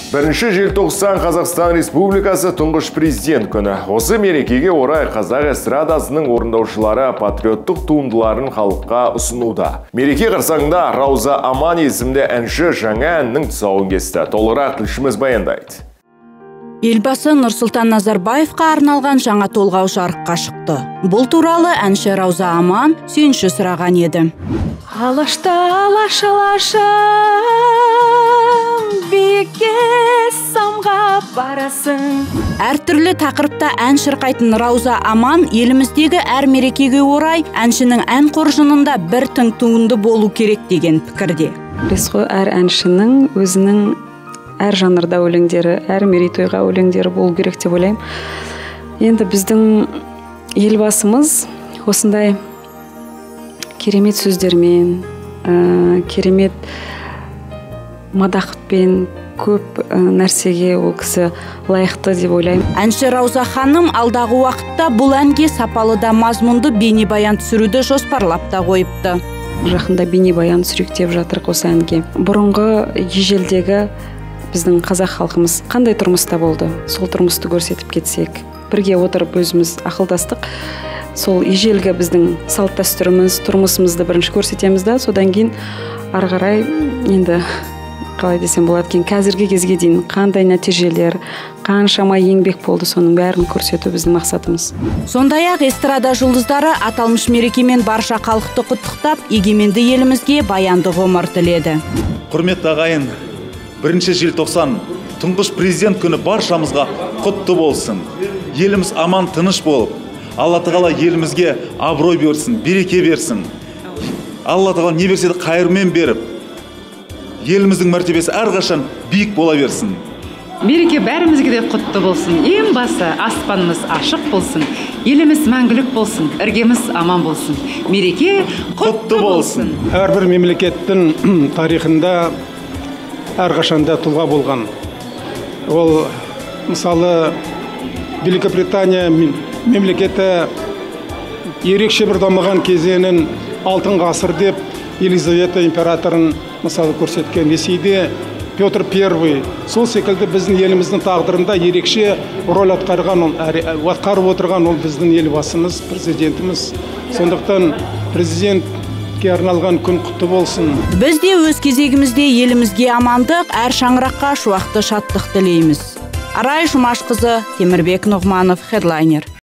1 желтоқсан Қазақстан Республикасы тұңғыш президент күні. Осы мерекеге орай қазақ эстрадасының орындаушылары патриоттық туындыларын халыққа ұсынуда. Мереке қарсаңында Рауза Аман есімді әнші жаңа әннің тұсауын кесті. Толығырақ тілшіміз баяндайды. Елбасы Нұрсұлтан Назарбаевқа арналған жаңа толғау жарыққа шықты. Бұл туралы әнші Рауза Аман сүйінші сұраған еді. Алашта алаш-алашым, биікке самға барасың. Әртүрлі тақырыпта ән шырқайтын Рауза Аман еліміздегі әр мерекеге орай әншінің ән қоржынында бір тың туынды болу керек деген пікірде. Әр әншінің өзінің әр жанрда өлеңдері, әр мерейтойға өлеңдері болу керек деп ойлаймын. Енді біздің елбасымыз осындай керемет сөздермен, керемет мадақпен көп нәрсеге ол кісі лайықты деп ойлаймын. Әнші Рауза ханым алдағы уақытта бұл әнге сапалы да мазмұнды бейнебаян түсіруді жоспарлап та қойыпты. Жақында бейнебаян түсіректеп жатыр осы әнге. Бұрынғы ежелдегі біздің қазақ халқымыз қандай тұрмыста болды? Сол тұрмысты көрсетіп кетсек, бірге отырып өзіміз ақылдастық. Сол ежелгі біздің салт дәстүріміз, тұрмысымызды бірінші көрсетеміз да, содан кейін ары қарай енді қалай десем болады екен, қазіргі кезге дейін қандай нәтижелер, қаншама еңбек болды, соның бәрін көрсету біздің мақсатымыз. Сондай-ақ эстрада жұлдыздары аталмыш мерекемен барша халықты құттықтап, егеменді елімізге баянды ғұмыр тіледі. Құрметті ағайын, 1 желтоқсан тұңғыш президент күні баршамызға құтты болсын. Еліміз аман тыныш болып, Алла тағала елімізге абырой берсін, береке берсін. Алла тағала не берсе де қайырмен беріп, еліміздің мәртебесі әрқашан биік бола берсін. Мереке бәрімізге де құтты болсын. Ең басы аспанымыз ашық болсын, еліміз мәңгілік болсын, іргеміз аман болсын. Мереке құтты болсын. Әрбір мемлекеттің тарихында әрқашанда тұлға болған. Ол мысалы Великобритания мемлекеті ерекше бір дамыған кезеңін алтын ғасыр деп Елизавета императорын мысалы көрсеткен. Ресейде Петр I, сол секілді біздің еліміздің тағдырында ерекше рөл атқарып отырған ол біздің елбасымыз, президентіміз. Сондықтан президентке арналған күн құтты болсын. Біз де өз кезегімізде елімізге амандық, әр шаңыраққа шуақты шаттық тілейміз. Арай Жұмашқызы, Темірбек Нұғманов, хедлайнер.